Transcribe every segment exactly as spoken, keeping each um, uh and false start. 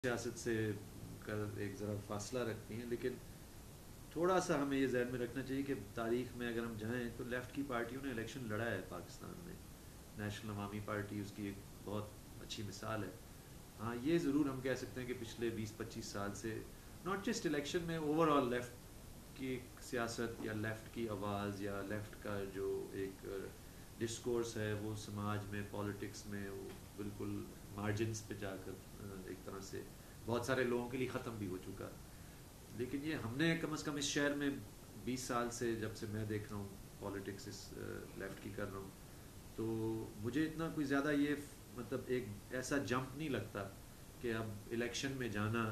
سیاست سے ایک ذرا فاصلہ رکھتی ہیں، لیکن تھوڑا سا ہمیں یہ ذہن میں رکھنا چاہیے کہ تاریخ میں اگر ہم جائیں تو لیفٹ کی پارٹیوں نے الیکشن لڑا ہے پاکستان میں. نیشنل عوامی پارٹی اس کی ایک بہت اچھی مثال ہے. ہاں یہ ضرور ہم کہہ سکتے ہیں کہ پچھلے بیس پچیس سال سے ناٹ جسٹ الیکشن میں اوور آل لیفٹ کی سیاست یا لیفٹ کی آواز یا لیفٹ کا جو ایک ڈسکورس ہے وہ سماج میں پالیٹکس میں وہ بالکل مارجنس پہ جا کر ایک طرح سے بہت سارے لوگوں کے لیے ختم بھی ہو چکا. لیکن یہ ہم نے کم از کم اس شہر میں بیس سال سے جب سے میں دیکھ رہا ہوں پالیٹکس اس لیفٹ کی کر رہا ہوں تو مجھے اتنا کوئی زیادہ یہ مطلب ایک ایسا جمپ نہیں لگتا کہ اب الیکشن میں جانا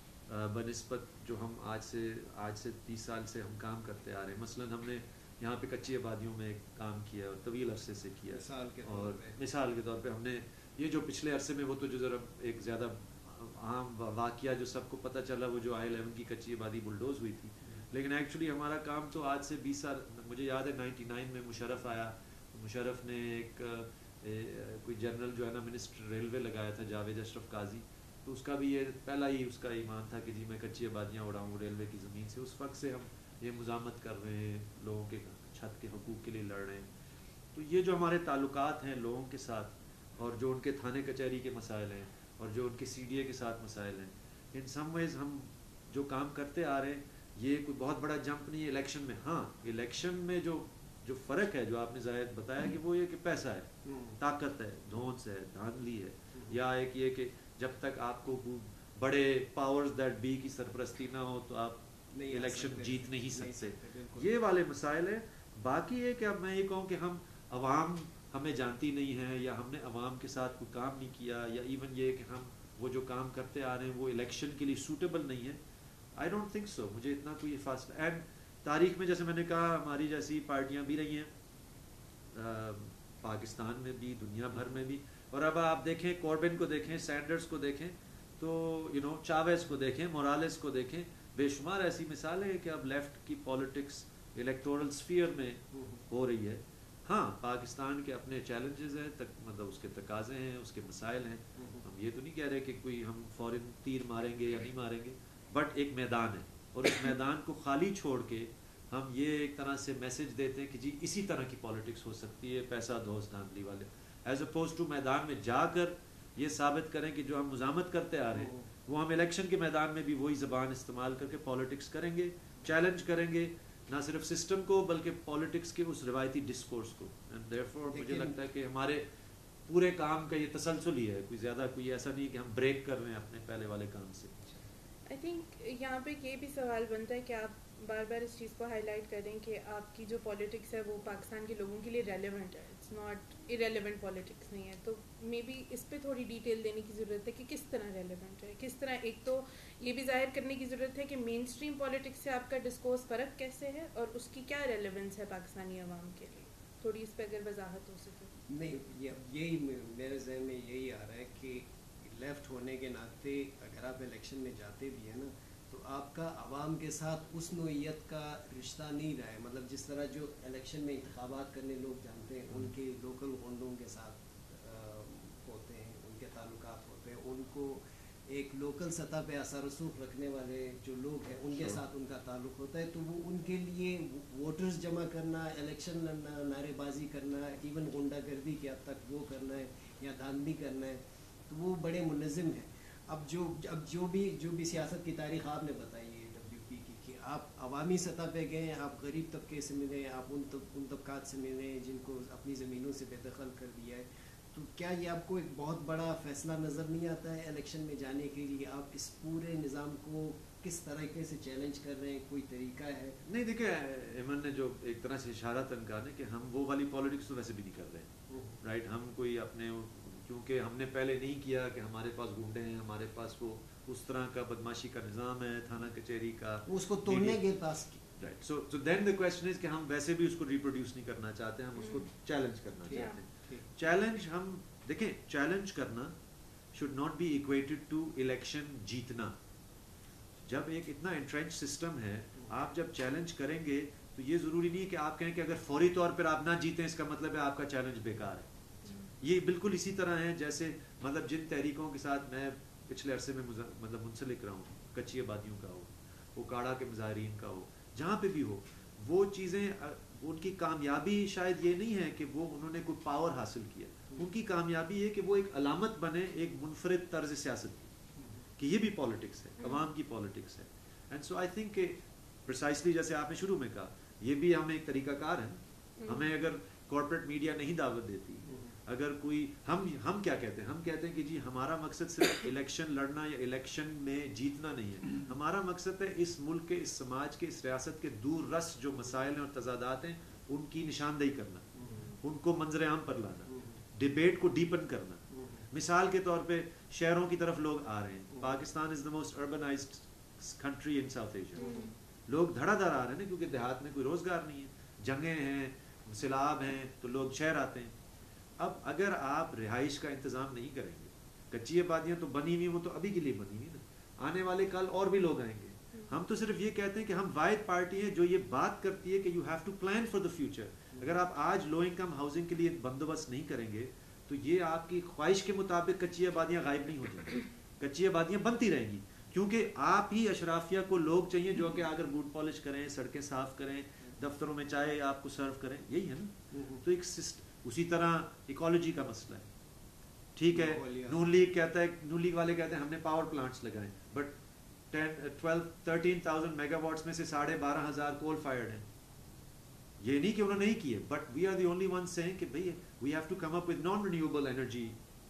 بنسبت جو ہم آج سے آج سے تیس سال سے ہم کام کرتے آ رہے ہیں. مثلاً ہم نے یہاں پہ کچی آبادیوں میں کام کیا اور طویل عرصے سے کیا مثال کے اور مثال کے طور پہ ہم نے یہ جو پچھلے عرصے میں وہ تو جو ذرا ایک زیادہ عام واقعہ جو سب کو پتہ چلا وہ جو آئی الیون کی کچی آبادی بلڈوز ہوئی تھی، لیکن ایکچولی ہمارا کام تو آج سے بیس سال مجھے یاد ہے نائنٹی نائن میں مشرف آیا. مشرف نے ایک کوئی جنرل جو ہے نا منسٹر ریلوے لگایا تھا جاوید اشرف قاضی، تو اس کا بھی یہ پہلا ہی اس کا ایمان تھا کہ جی میں کچی آبادیاں اڑاؤں ریلوے کی زمین سے. اس وقت سے ہم یہ مزاحمت کر رہے ہیں، لوگوں کے چھت کے حقوق کے لیے لڑ رہے ہیں. تو یہ جو ہمارے تعلقات ہیں لوگوں کے ساتھ اور جو ان کے تھانے کچہری کے مسائل ہیں اور جو ان کے سی ڈی اے کے ساتھ مسائل ہیں، ان سم ویز ہم جو کام کرتے آ رہے ہیں یہ کوئی بہت بڑا جمپ نہیں ہے الیکشن میں. ہاں الیکشن میں جو جو فرق ہے جو آپ نے زاہد بتایا کہ وہ یہ کہ پیسہ ہے، طاقت ہے، دھونس ہے، دھاندلی ہے، یا ایک یہ کہ جب تک آپ کو بڑے پاورز دیٹ بی کی سرپرستی نہ ہو تو آپ الیکشن جیت نہیں سکتے. یہ والے مسائل ہیں. باقی یہ کہ اب میں یہ کہوں کہ ہم عوام ہمیں جانتی نہیں ہے یا ہم نے عوام کے ساتھ کوئی کام نہیں کیا یا ایون یہ کہ ہم وہ جو کام کرتے آ رہے ہیں وہ الیکشن کے لیے سوٹیبل نہیں ہے. I don't think so. مجھے اتنا کوئی فاصلہ اینڈ تاریخ میں جیسے میں نے کہا ہماری جیسی پارٹیاں بھی رہی ہیں پاکستان میں بھی دنیا بھر میں بھی. اور اب آپ دیکھیں کوربن کو دیکھیں، سینڈرز کو دیکھیں، تو یو نو چاویز کو دیکھیں، مورالیس کو دیکھیں، بے شمار ایسی مثالیں ہیں کہ اب لیفٹ کی پالیٹکس الیکٹورل سفیئر میں ہو رہی ہے. ہاں پاکستان کے اپنے چیلنجز ہیں، تک مطلب اس کے تقاضے ہیں، اس کے مسائل ہیں. ہم یہ تو نہیں کہہ رہے کہ کوئی ہم فوراً تیر ماریں گے یا نہیں ماریں گے، بٹ ایک میدان ہے اور اس میدان کو خالی چھوڑ کے ہم یہ ایک طرح سے میسج دیتے ہیں کہ جی اسی طرح کی پالیٹکس ہو سکتی ہے پیسہ دوست دھاندلی والے، ایز اپوز ٹو میدان میں جا کر یہ ثابت کریں کہ جو ہم مزاحمت کرتے آ رہے ہیں وہ ہم الیکشن کے میدان میں بھی وہی زبان استعمال کر کے پالیٹکس کریں گے، چیلنج کریں گے نہ صرف سسٹم کو بلکہ پالیٹکس کے اس روایتی ڈسکورس کو. اینڈ دیئرفور مجھے لگتا ہے کہ ہمارے پورے کام کا یہ تسلسل ہی ہے، کوئی زیادہ کوئی ایسا نہیں کہ ہم بریک کر رہے ہیں اپنے پہلے والے کام سے. آئی تھنک یہاں پہ یہ بھی سوال بنتا ہے کہ آپ بار بار اس چیز کو ہائی لائٹ کریں کہ آپ کی جو پالیٹکس ہے وہ پاکستان کے لوگوں کے لیے ریلیونٹ ہے، اٹس ناٹ ارریلیونٹ پالیٹکس نہیں ہے. تو مے بی اس پہ تھوڑی ڈیٹیل دینے کی ضرورت ہے کہ کس طرح ریلیونٹ ہے، کس طرح. ایک تو یہ بھی ظاہر کرنے کی ضرورت ہے کہ مین اسٹریم پالیٹکس سے آپ کا ڈسکورس فرق کیسے ہے اور اس کی کیا ریلیونس ہے پاکستانی عوام کے لیے. تھوڑی اس پہ اگر وضاحت ہو سکے. نہیں یہی میرے ذہن میں یہی آ رہا ہے کہ لیفٹ ہونے کے ناطے اگر آپ الیکشن میں جاتے بھی ہیں نا تو آپ کا عوام کے ساتھ اس نوعیت کا رشتہ نہیں رہا ہے. مطلب جس طرح جو الیکشن میں انتخابات کرنے لوگ جانتے ہیں ان کے لوکل گونڈوں کے ساتھ ہوتے ہیں، ان کے تعلقات ہوتے ہیں، ان کو ایک لوکل سطح پہ اثر رسوخ رکھنے والے جو لوگ ہیں ان کے ساتھ ان کا تعلق ہوتا ہے. تو وہ ان کے لیے ووٹرز جمع کرنا، الیکشن لڑنا، نعرے بازی کرنا، ایون غنڈہ گردی کے حد تک وہ کرنا ہے یا دھاندلی کرنا ہے، تو وہ بڑے منظم ہیں. اب جو اب جو بھی جو بھی سیاست کی تاریخ آپ نے بتائی ہے ڈبلیو پی کی کہ آپ عوامی سطح پہ گئے، آپ غریب طبقے سے ملیں، آپ ان ان طبقات سے ملیں جن کو اپنی زمینوں سے بے دخل کر دیا ہے. تو کیا یہ آپ کو ایک بہت بڑا فیصلہ نظر نہیں آتا ہے الیکشن میں جانے کے لیے؟ آپ اس پورے نظام کو کس طریقے سے چیلنج کر رہے ہیں؟ کوئی طریقہ ہے؟ نہیں دیکھیں ایمن نے جو ایک طرح سے اشارہ تنکا ہے کہ ہم وہ والی پالیٹکس تو ویسے بھی نہیں کر رہے ہیں، رائٹ. ہم کوئی اپنے کیونکہ ہم نے پہلے نہیں کیا کہ ہمارے پاس گنڈے ہیں، ہمارے پاس وہ اس طرح کا بدماشی کا نظام ہے تھانہ کچہری کا، اس کو توڑنے کے پاس رائٹ. سو سو دین دا کویسچن از کہ ہم ویسے بھی اس کو ریپروڈیوس نہیں کرنا چاہتے، ہم اس کو چیلنج کرنا چاہتے ہیں. چیلنج ہم دیکھیں چیلنج کرنا should not be equated to election جیتنا. جب ایک اتنا انٹرینچ سسٹم ہے آپ جب چیلنج کریں گے تو یہ ضروری نہیں ہے کہ آپ کہیں کہ اگر فوری طور پر آپ نہ جیتیں اس کا مطلب ہے آپ کا چیلنج بیکار ہے. یہ بالکل اسی طرح ہے جیسے مطلب جن تحریکوں کے ساتھ میں پچھلے عرصے میں مطلب منسلک رہا ہوں, کچی آبادیوں کا ہو, وہ کاڑا کے مظاہرین کا ہو, جہاں پہ بھی ہو, وہ چیزیں ان کی کامیابی شاید یہ نہیں ہے کہ وہ انہوں نے کوئی پاور حاصل کیا, ان کی کامیابی ہے کہ وہ ایک علامت بنے ایک منفرد طرز سیاست کی, کہ یہ بھی پالیٹکس ہے, عوام کی پالیٹکس ہے. اینڈ سو آئی تھنک کہ پرسائسلی جیسے آپ نے شروع میں کہا, یہ بھی ہمیں ایک طریقہ کار ہے. ہمیں اگر کارپوریٹ میڈیا نہیں دعوت دیتی, اگر کوئی ہم ہم کیا کہتے ہیں, ہم کہتے ہیں کہ جی ہمارا مقصد صرف الیکشن لڑنا یا الیکشن میں جیتنا نہیں ہے, ہمارا مقصد ہے اس ملک کے, اس سماج کے, اس ریاست کے دور رس جو مسائل ہیں اور تضادات ہیں ان کی نشاندہی کرنا, ان کو منظر عام پر لانا, ڈیبیٹ کو ڈیپن کرنا. مثال کے طور پہ شہروں کی طرف لوگ آ رہے ہیں. Pakistan is the most urbanised country in South Asia. لوگ دھڑا دھڑ آ رہے ہیں نا, کیونکہ دیہات میں کوئی روزگار نہیں ہے, جنگیں ہیں, سیلاب ہیں, تو لوگ شہر آتے ہیں. اب اگر آپ رہائش کا انتظام نہیں کریں گے, کچی آبادیاں تو بنی ہوئی, وہ تو ابھی کے لیے بنی ہوئی نا, آنے والے کل اور بھی لوگ آئیں گے. ہم تو صرف یہ کہتے ہیں کہ ہم واحد پارٹی ہیں جو یہ بات کرتی ہے کہ you have to plan for the future. اگر آپ آج لو انکم ہاؤسنگ کے لیے بندوبست نہیں کریں گے تو یہ آپ کی خواہش کے مطابق کچی آبادیاں غائب نہیں ہو جائیں گی, کچی آبادیاں بنتی رہیں گی, کیونکہ آپ ہی اشرافیہ کو لوگ چاہیے جو کہ اگر بوٹ پالش کریں, سڑکیں صاف کریں, دفتروں میں چائے آپ کو سرو کریں, یہی ہے نا. تو ایک اسی طرح ایکالوجی کا مسئلہ ہے, ٹھیک ہے. نون لیگ کہتا ہے, نون لیگ والے کہتے ہیں ہم نے پاور پلانٹس لگائے, but twelve thirteen thousand megawatts میں سے ساڑھے بارہ ہزار کول فائرڈ ہیں. یہ نہیں کہ انہوں نے نہیں کیے, but we are the only one seeing کہ بھئی we have to come up with non renewable energy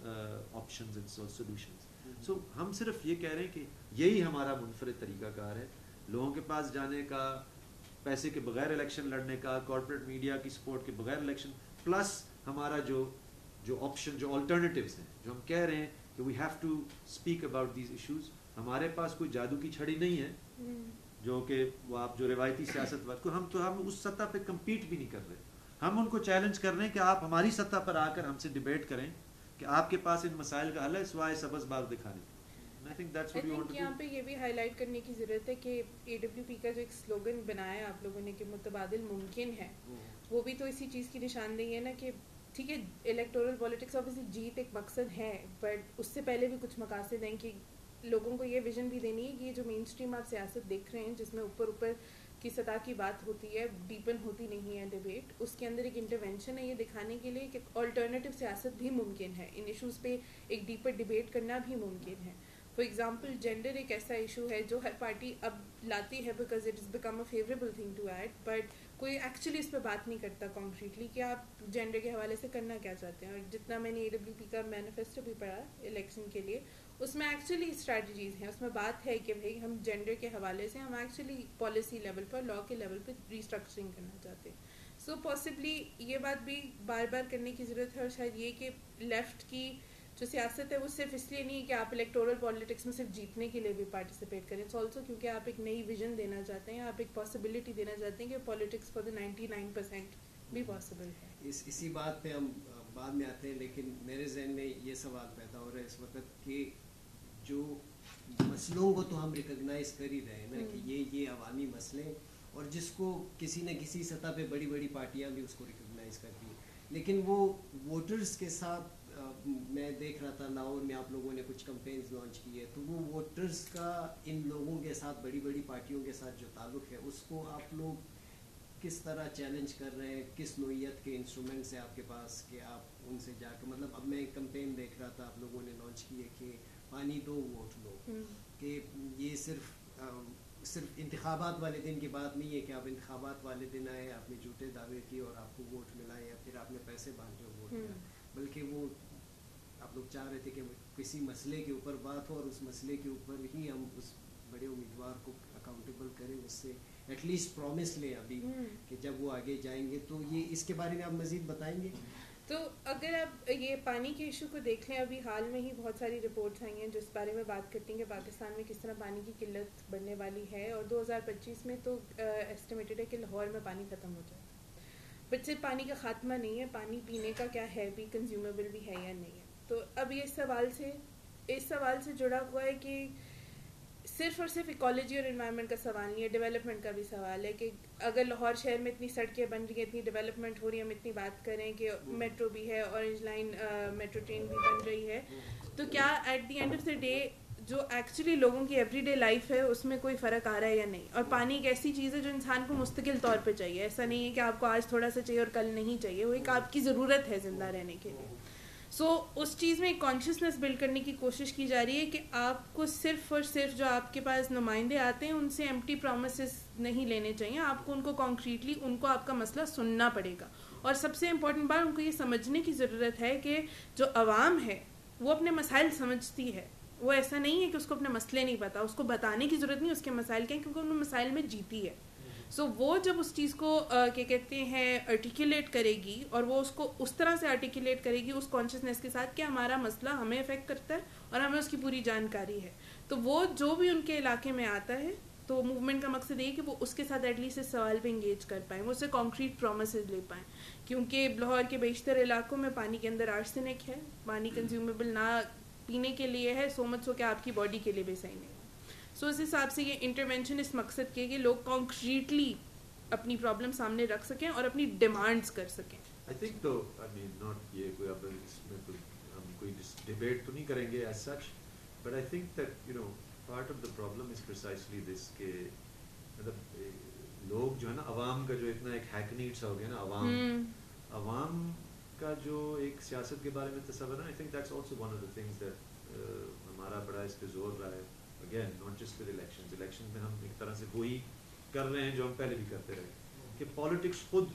options and solutions. So ہم صرف یہ کہہ رہے ہیں کہ یہی ہمارا منفرد طریقہ کار ہے, لوگوں کے پاس جانے کا, پیسے کے بغیر الیکشن لڑنے کا, کارپوریٹ میڈیا کی سپورٹ کے بغیر الیکشن, پلس ہمارا جو جو آپشن, جو آلٹرنیٹیوز ہیں, جو ہم کہہ رہے ہیں کہ we have to speak about these issues. ہمارے پاس کوئی جادو کی چھڑی نہیں ہے جو کہ وہ آپ جو روایتی سیاست وقت کو, ہم تو ہم اس سطح پہ کمپیٹ بھی نہیں کر رہے. ہم ان کو چیلنج کر رہے ہیں کہ آپ ہماری سطح پر آ کر ہم سے ڈیبیٹ کریں کہ آپ کے پاس ان مسائل کا حل ہے سوائے سبز باغ دکھانے کی. I think that's what we want to do. یہاں پہ یہ بھی ہائی لائٹ کرنے کی ضرورت ہے کہ اے ڈبلیو پی کا جو ایک سلوگن بنایا ہے آپ لوگوں نے کہ متبادل ممکن ہے, وہ بھی تو اسی چیز کی نشاندہی ہے نا کہ ٹھیک ہے الیکٹورل پالیٹکس آبویسلی جیت ایک مقصد ہے, بٹ اس سے پہلے بھی کچھ مقاصد ہیں کہ لوگوں کو یہ ویژن بھی دینی ہے کہ یہ جو مین اسٹریم آپ سیاست دیکھ رہے ہیں جس میں اوپر اوپر کی سطح کی بات ہوتی ہے, ڈیپن ہوتی نہیں ہے ڈیبیٹ, اس کے اندر ایک انٹرونشن ہے یہ دکھانے کے لیے کہ آلٹرنیٹیو سیاست بھی ممکن ہے, ان ایشوز پہ ایک ڈیپر ڈیبیٹ کرنا بھی ممکن ہے. فار ایگزامپل جینڈر ایک ایسا ایشو ہے جو ہر پارٹی اب لاتی ہے because it is become a favourable thing to add, but کوئی ایکچولی اس پہ بات نہیں کرتا کانکریٹلی کہ آپ جینڈر کے حوالے سے کرنا کیا چاہتے ہیں. اور جتنا میں نے اے ڈبلیو پی کا مینیفیسٹو بھی پڑھا الیکشن کے لیے, اس میں ایکچولی اسٹریٹجیز ہیں, اس میں بات ہے کہ بھائی ہم جینڈر کے حوالے سے ہم ایکچولی پالیسی لیول پر, لا کے لیول پہ ریسٹرکچرنگ کرنا چاہتے ہیں. سو پاسبلی یہ بات بھی بار بار کرنے کی ضرورت ہے, اور شاید یہ کہ لیفٹ کی جو سیاست ہے وہ صرف اس لیے نہیں کہ آپ الیکٹورل پالیٹکس میں صرف جیتنے کے لیے بھی پارٹیسپیٹ کریں, اٹس آلسو کیونکہ آپ ایک نئی ویژن دینا چاہتے ہیں, آپ ایک پاسبلٹی دینا چاہتے ہیں کہ politics for the ninety nine percent بھی پاسبل ہے. اس اسی بات پہ ہم بعد میں آتے ہیں, لیکن میرے ذہن میں یہ سوال پیدا ہو رہا ہے اس وقت کہ جو مسئلوں کو تو ہم ریکگنائز کر ہی رہے ہیں نا کہ یہ یہ عوامی مسئلے, اور جس کو کسی نہ کسی سطح پہ بڑی بڑی پارٹیاں بھی اس کو ریکگنائز کرتی ہیں, لیکن وہ ووٹرز کے ساتھ, میں دیکھ رہا تھا لاہور میں آپ لوگوں نے کچھ کمپینز لانچ کی ہے, تو وہ ووٹرز کا ان لوگوں کے ساتھ, بڑی بڑی پارٹیوں کے ساتھ جو تعلق ہے, اس کو آپ لوگ کس طرح چیلنج کر رہے ہیں, کس نوعیت کے انسٹرومنٹس ہیں آپ کے پاس کہ آپ ان سے جا کے, مطلب اب میں ایک کمپین دیکھ رہا تھا آپ لوگوں نے لانچ کی ہے کہ پانی دو ووٹ لو, کہ یہ صرف صرف انتخابات والے دن کی بات نہیں ہے کہ آپ انتخابات والے دن آئے, آپ نے جھوٹے دعوے کیے اور آپ کو ووٹ ملا, یا پھر آپ نے پیسے بانٹے ووٹ ملا, بلکہ وہ آپ لوگ چاہ رہے تھے کہ کسی مسئلے کے اوپر بات ہو اور اس مسئلے کے اوپر ہی ہم اس بڑے امیدوار کو اکاؤنٹیبل کریں, اس سے ایٹ لیسٹ پرومس لیں ابھی کہ جب وہ آگے جائیں گے. تو یہ اس کے بارے میں آپ مزید بتائیں گے؟ تو اگر آپ یہ پانی کے ایشو کو دیکھ لیں, ابھی حال میں ہی بہت ساری رپورٹس آئی ہیں جو اس بارے میں بات کرتی ہیں کہ پاکستان میں کس طرح پانی کی قلت بڑھنے والی ہے, اور دو ہزار پچیس میں تو ایسٹیمیٹڈ ہے کہ لاہور میں پانی ختم ہو جائے گا. بٹ صرف پانی کا خاتمہ نہیں ہے, پانی پینے کا کیا ہے بھی, کنزیومیبل بھی ہے یا نہیں ہے. تو اب یہ سوال سے اس سوال سے جڑا ہوا ہے کہ صرف اور صرف ایکالوجی اور انوائرمنٹ کا سوال نہیں ہے, ڈیولپمنٹ کا بھی سوال ہے کہ اگر لاہور شہر میں اتنی سڑکیں بن رہی ہیں, اتنی ڈیولپمنٹ ہو رہی ہے, ہم اتنی بات کریں کہ میٹرو بھی ہے, اورنج لائن میٹرو ٹرین بھی بن رہی ہے, تو کیا at the end of the day جو ایکچولی لوگوں کی ایوری ڈے لائف ہے اس میں کوئی فرق آ رہا ہے یا نہیں. اور پانی ایک ایسی چیز ہے جو انسان کو مستقل طور پہ چاہیے. ایسا نہیں ہے کہ آپ کو آج تھوڑا سا چاہیے اور کل نہیں چاہیے. وہ ایک آپ کی ضرورت ہے زندہ رہنے کے لیے. سو so, اس چیز میں ایک کانشیسنیس بلڈ کرنے کی کوشش کی جا رہی ہے کہ آپ کو صرف اور صرف جو آپ کے پاس نمائندے آتے ہیں ان سے ایمٹی پرومسز نہیں لینے چاہیے. آپ کو ان کو کانکریٹلی ان کو آپ کا مسئلہ سننا پڑے گا. اور سب سے امپورٹنٹ بات ان کو یہ سمجھنے کی ضرورت ہے کہ جو عوام ہے وہ اپنے مسائل سمجھتی ہے. وہ ایسا نہیں ہے کہ اس کو اپنے مسئلے نہیں پتا. اس کو بتانے کی ضرورت نہیں اس کے مسائل کیا ہیں کیونکہ ان مسائل میں جیتی ہے. سو so, وہ جب اس چیز کو کیا کہتے ہیں آرٹیکولیٹ کرے گی اور وہ اس کو اس طرح سے آرٹیکولیٹ کرے گی اس کانشیسنیس کے ساتھ کہ ہمارا مسئلہ ہمیں افیکٹ کرتا ہے اور ہمیں اس کی پوری جانکاری ہے, تو وہ جو بھی ان کے علاقے میں آتا ہے تو موومنٹ کا مقصد یہ ہے کہ وہ اس کے ساتھ ایٹ لیسٹ اس سوال پہ انگیج کر پائیں, وہ اسے کانکریٹ پرومسز لے پائیں. کیونکہ لاہور کے بیشتر علاقوں میں پانی کے اندر آرسینک ہے, پانی کنزیومیبل نہ پینے کے لیے ہے, سو مچ ہو کہ آپ کی باڈی کے لیے بھی صحیح نہیں ہے. سو اس حساب سے یہ انٹرونشن اس مقصد کے کہ لوگ کانکریٹلی اپنی پرابلم سامنے رکھ سکیں اور اپنی ڈیمانڈس کر سکیں. آئی تھنک تو آئی مین ناٹ یہ کوئی اب اس میں کوئی ہم کوئی ڈیبیٹ تو نہیں کریں گے as such, but I think that you know part of the problem is precisely this کہ مطلب لوگ جو ہے نا عوام کا جو اتنا ایک ہیکنیڈ سا ہو گیا نا عوام عوام کا جو ایک سیاست کے بارے میں تصور ہے, I think that's also one of the things that ہمارا بڑا اس پہ زور رہا ہے. Again not just with elections, election میں ہم ایک طرح سے وہی کر رہے ہیں جو ہم پہلے بھی کرتے رہے کہ پالیٹکس خود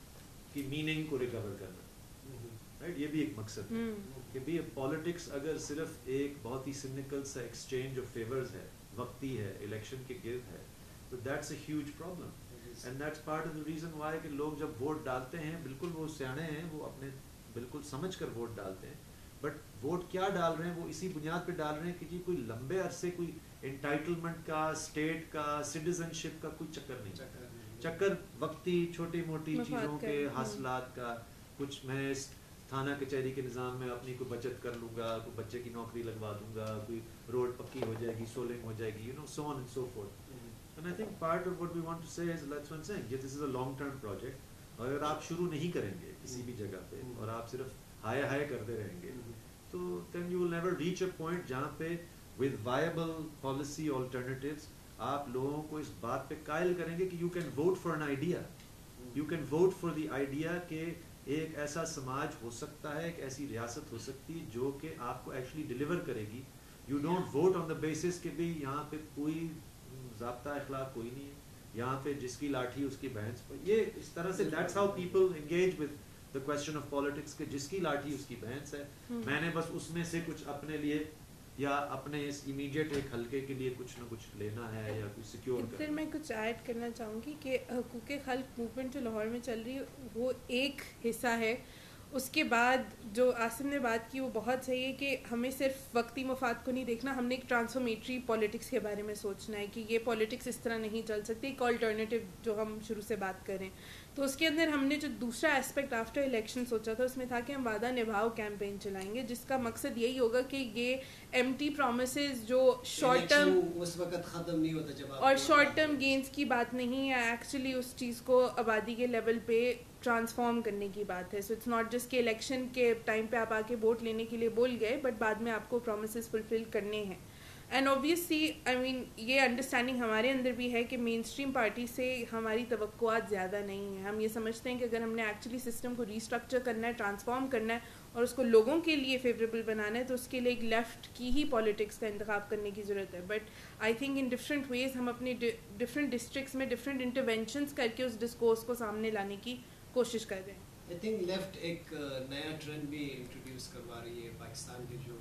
کی میننگ کو ریکور کرنا, رائٹ. یہ بھی ایک مقصد ہے کہ بھی پالیٹکس اگر صرف ایک بہت ہی سینیکل سا ایکسچینج آف فیورز ہے, وقتی ہے, الیکشن کے گرد ہے, تو that's a huge problem. And that's part of the reason why کہ لوگ جب ووٹ ڈالتے ہیں بالکل وہ سیانے ہیں, وہ اپنے بالکل سمجھ کر ووٹ ڈالتے ہیں, بٹ ووٹ کیا ڈال رہے ہیں وہ اسی بنیاد پہ ڈال رہے ہیں کہ جی کوئی لمبے عرصے کوئی انٹائٹلمنٹ کا, اسٹیٹ کا, سٹیزن شپ کا کوئی چکر نہیں. چکر وقتی چھوٹی موٹی چیزوں کے حاصلات کا, کچھ میں تھانہ کچہری کے نظام میں اپنی کوئی بچت کر لوں گا, کوئی بچے کی نوکری لگوا دوں گا, کوئی روڈ پکی ہو جائے گی, سولنگ ہو جائے گی, you know so on and so forth. And I think part of what we want to say is, that's what I'm saying, this is a long term project. اگر آپ شروع نہیں کریں گے کسی بھی جگہ پہ اور آپ صرف ہائے ہائے کرتے رہیں گے تو then you will never reach a point جہاں پہ with viable policy alternatives آپ لوگوں کو اس بات پہ قائل کریں گے کہ you can vote for an idea, you can vote for the idea کہ ایک ایسا سماج ہو سکتا ہے, ایک ایسی ریاست ہو سکتی جو کہ آپ کو actually deliver کرے گی. You don't vote on the basis کہ بھی یہاں پہ کوئی ضابطہ اخلاق کوئی نہیں ہے, یہاں پہ جس کی لاٹھی اس کی بھینس پر, یہ اس طرح سے that's how people engage with the question of politics کہ جس کی لاٹھی اس کی بھینس ہے, میں نے بس اس میں سے کچھ اپنے لیے یا اپنے اس امیڈیٹ ایک حلقے کے لیے کچھ نہ کچھ لینا ہے یا کچھ سیکیور کرنا. پھر میں کچھ ایڈ کرنا چاہوں گی کہ حقوق خلق موومنٹ جو لاہور میں چل رہی ہے وہ ایک حصہ ہے. اس کے بعد جو آصم نے بات کی وہ بہت صحیح ہے کہ ہمیں صرف وقتی مفاد کو نہیں دیکھنا, ہم نے ایک ٹرانسفارمیٹری پالیٹکس کے بارے میں سوچنا ہے کہ یہ پالیٹکس اس طرح نہیں چل سکتی, ایک آلٹرنیٹیو جو ہم شروع سے بات کریں. تو اس کے اندر ہم نے جو دوسرا اسپیکٹ آفٹر الیکشن سوچا تھا اس میں تھا کہ ہم وعدہ نبھاؤ کیمپین چلائیں گے, جس کا مقصد یہی ہوگا کہ یہ ایمٹی پرومسز جو شارٹ ٹرم اس وقت ختم نہیں ہوتا جب اور شارٹ ٹرم گینز کی بات نہیں ہے, ایکچولی اس چیز کو آبادی کے لیول پہ ٹرانسفارم کرنے کی بات ہے. سو اٹس ناٹ جسٹ کہ الیکشن کے ٹائم پہ آپ آ کے ووٹ لینے کے لیے بول گئے بٹ بعد میں آپ کو پرومسز فلفل کرنے ہیں. اینڈ اوبیسلی آئی مین یہ انڈرسٹینڈنگ ہمارے اندر بھی ہے کہ مین اسٹریم پارٹی سے ہماری توقعات زیادہ نہیں ہیں. ہم یہ سمجھتے ہیں کہ اگر ہم نے ایکچولی سسٹم کو ریسٹرکچر کرنا ہے, ٹرانسفارم کرنا ہے اور اس کو لوگوں کے لیے فیوریبل بنانا ہے تو اس کے لیے ایک لیفٹ کی ہی پالیٹکس کا انتخاب کرنے کی ضرورت ہے. But I think in different ways ہم اپنے ڈفرینٹ ڈسٹرکٹس میں ڈفرینٹ انٹرونشنس کر کے اس ڈسکورس کو سامنے لانے کی کوشش کر رہے ہیں. آئی تھنک لیفٹ ایک نیا ٹرینڈ بھی انٹروڈیوس کروا رہی ہے پاکستان کی جو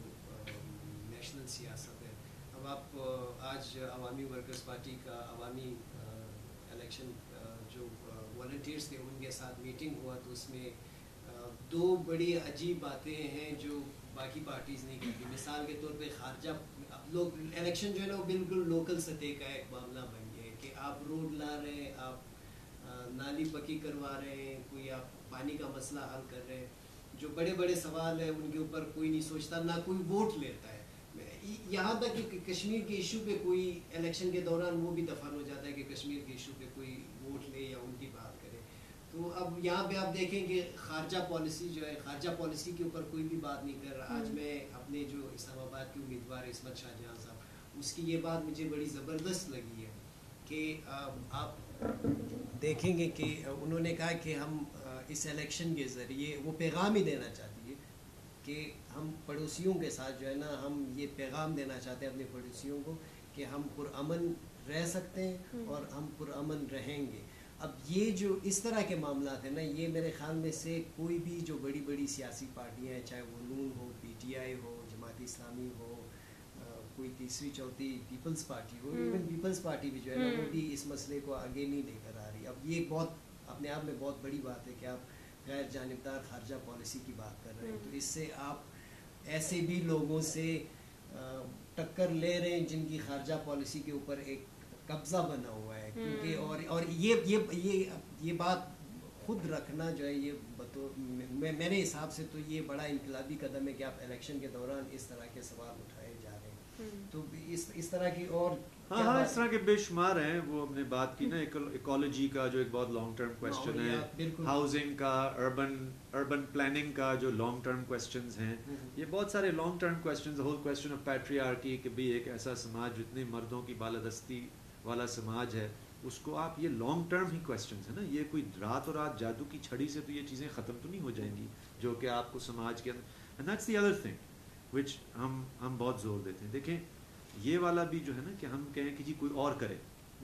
نیشنل سیاست ہے. اب آپ آج عوامی ورکرز پارٹی کا عوامی الیکشن جو والنٹیئرس تھے ان کے ساتھ میٹنگ ہوا تو اس میں دو بڑی عجیب باتیں ہیں جو باقی پارٹیز نہیں کرتی. مثال کے طور پہ خارجہ لوگ الیکشن جو ہے نا وہ بالکل لوکل سطح کا ایک معاملہ بن گیا ہے کہ آپ روڈ لا رہے ہیں, آپ نالی پکی کروا رہے ہیں, کوئی آپ پانی کا مسئلہ حل کر رہے ہیں. جو بڑے بڑے سوال ہیں ان کے اوپر کوئی نہیں سوچتا, نہ کوئی ووٹ لیتا ہے. یہاں تک کہ کشمیر کے ایشو پہ کوئی الیکشن کے دوران وہ بھی دفن ہو جاتا ہے کہ کشمیر کے ایشو پہ کوئی ووٹ لے یا ان کی بات کرے. تو اب یہاں پہ آپ دیکھیں کہ خارجہ پالیسی جو ہے, خارجہ پالیسی کے اوپر کوئی بھی بات نہیں کر رہا. آج میں اپنے جو اسلام آباد کے امیدوار عصمت شاہ جہاں صاحب اس کی یہ بات مجھے بڑی زبردست لگی ہے کہ آپ دیکھیں گے کہ انہوں نے کہا کہ ہم اس الیکشن کے ذریعے وہ پیغام ہی دینا چاہتی ہے کہ ہم پڑوسیوں کے ساتھ جو ہے نا ہم یہ پیغام دینا چاہتے ہیں اپنے پڑوسیوں کو کہ ہم پرامن رہ سکتے ہیں اور ہم پرامن رہیں گے. اب یہ جو اس طرح کے معاملات ہیں نا یہ میرے خیال میں سے کوئی بھی جو بڑی بڑی سیاسی پارٹیاں ہیں چاہے وہ نون ہو پی ٹی آئی ہو جماعت اسلامی ہو کوئی تیسری چوتھی پیپلز پارٹی ہو ایون پیپلز پارٹی بھی جو ہے نا وہ بھی اس مسئلے کو آگے نہیں لے کر آ رہی. اب یہ بہت اپنے آپ میں بہت بڑی بات ہے کہ آپ غیر جانبدار خارجہ پالیسی کی بات کر رہے ہیں تو اس سے آپ ایسے بھی لوگوں سے ٹکر لے رہے ہیں جن کی خارجہ پالیسی کے اوپر ایک قبضہ بنا ہوا ہے کیونکہ اور اور یہ یہ یہ یہ بات خود رکھنا جو ہے یہ بطور میرے حساب سے تو یہ بڑا انقلابی قدم ہے کہ آپ الیکشن کے دوران اس طرح کے سوال اٹھائے جا رہے ہیں. تو اس اس طرح کی اور ہاں ہاں اس طرح کے بے شمار ہیں. وہ ہم نے بات کی نا ایکولوجی کا جو ایک بہت لانگ ٹرم کویسچن ہے, ہاؤسنگ کا, اربن اربن پلاننگ کا جو لانگ ٹرم کویسچنز ہیں, یہ بہت سارے long term questions. Whole question of patriarchy کہ بھی ایک ایسا سماج جتنے مردوں کی بالادستی والا سماج ہے اس کو آپ یہ لانگ ٹرم ہی کویسچنز ہیں نا, یہ کوئی رات اور رات جادو کی چھڑی سے تو یہ چیزیں ختم تو نہیں ہو جائیں گی جو کہ آپ کو سماج کے اندر. And that's the other thing which ہم ہم بہت زور دیتے ہیں. دیکھیں یہ والا بھی جو ہے نا کہ ہم کہیں کہ جی کوئی اور کرے,